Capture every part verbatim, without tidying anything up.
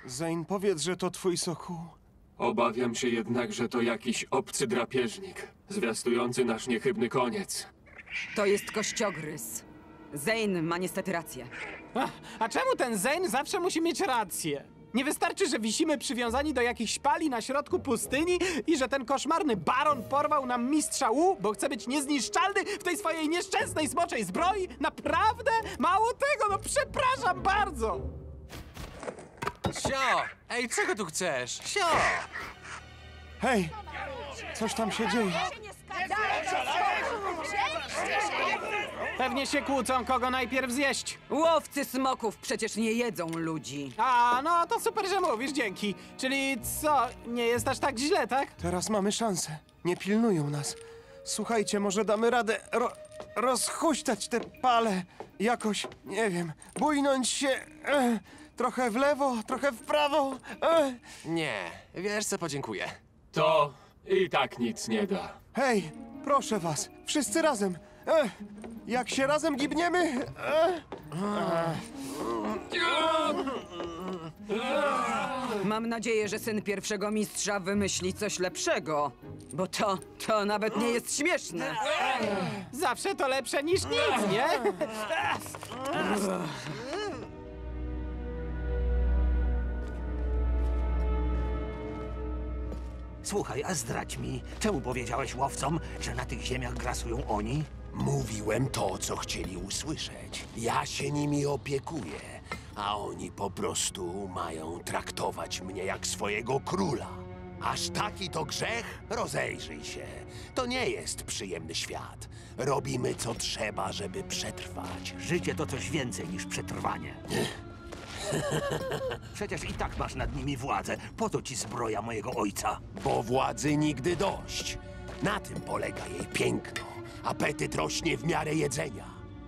Zane, powiedz, że to twój Soku. Obawiam się jednak, że to jakiś obcy drapieżnik, zwiastujący nasz niechybny koniec. To jest kościogryz. Zane ma niestety rację. A, a czemu ten Zane zawsze musi mieć rację? Nie wystarczy, że wisimy przywiązani do jakichś pali na środku pustyni i że ten koszmarny baron porwał nam mistrza Wu, bo chce być niezniszczalny w tej swojej nieszczęsnej smoczej zbroi? Naprawdę? Mało tego, no przepraszam bardzo! Sio! Ej, czego tu chcesz? Sio! Hej, coś tam się dzieje. Pewnie się kłócą, kogo najpierw zjeść. Łowcy smoków przecież nie jedzą ludzi. A, no to super, że mówisz, dzięki. Czyli co, nie jest aż tak źle, tak? Teraz mamy szansę. Nie pilnują nas. Słuchajcie, może damy radę ro rozhuśtać te pale. Jakoś, nie wiem, bujnąć się e, trochę w lewo, trochę w prawo. E. Nie, wiesz co, podziękuję. To i tak nic nie da. Hej, proszę was, wszyscy razem. E. Jak się razem gibniemy... E. Mam nadzieję, że syn pierwszego mistrza wymyśli coś lepszego. Bo to, to nawet nie jest śmieszne. Zawsze to lepsze niż nic, nie? Słuchaj, a zdradź mi, czemu powiedziałeś łowcom, że na tych ziemiach grasują oni? Mówiłem to, co chcieli usłyszeć. Ja się nimi opiekuję, a oni po prostu mają traktować mnie jak swojego króla. Aż taki to grzech? Rozejrzyj się. To nie jest przyjemny świat. Robimy co trzeba, żeby przetrwać. Życie to coś więcej niż przetrwanie. Przecież i tak masz nad nimi władzę. Po to ci zbroja mojego ojca. Bo władzy nigdy dość. Na tym polega jej piękno. Apetyt rośnie w miarę jedzenia.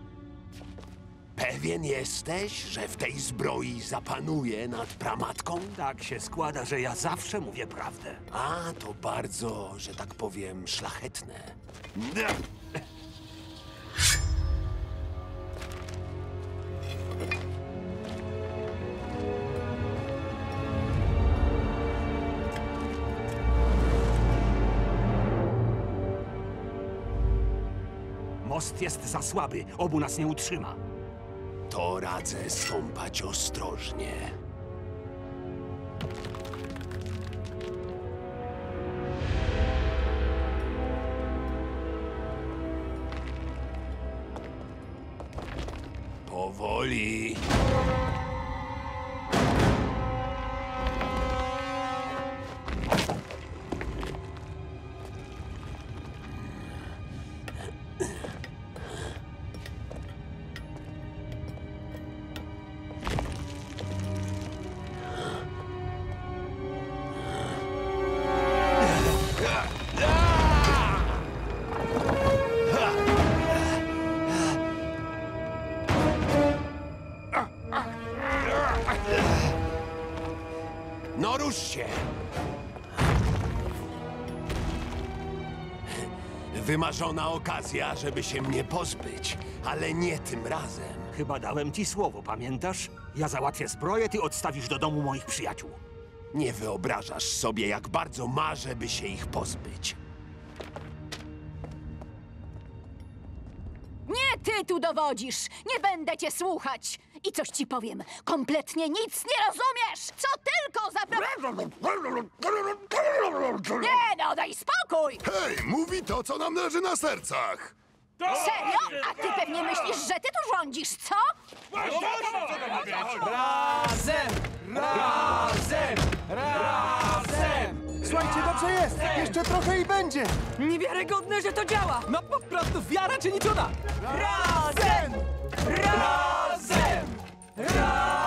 Pewien jesteś, że w tej zbroi zapanuje nad pramatką? Tak się składa, że ja zawsze mówię prawdę. A, to bardzo, że tak powiem, szlachetne. Most jest za słaby, obu nas nie utrzyma. To radzę stąpać ostrożnie. Powoli. No rusz się! Wymarzona okazja, żeby się mnie pozbyć, ale nie tym razem. Chyba dałem ci słowo, pamiętasz? Ja załatwię zbroję, ty odstawisz do domu moich przyjaciół. Nie wyobrażasz sobie, jak bardzo marzę, by się ich pozbyć. Nie ty tu dowodzisz! Nie będę cię słuchać! I coś ci powiem, kompletnie nic nie rozumiesz! Co tylko za... Nie no, daj spokój! Hej, mówi to, co nam leży na sercach. Serio? A ty pewnie myślisz, że ty tu rządzisz, co? Razem! Razem! Razem! Słuchajcie, dobrze jest! Jeszcze trochę i będzie! Niewiarygodne, że to działa! No po prostu wiara czyni cuda! Razem! Razem! Razem!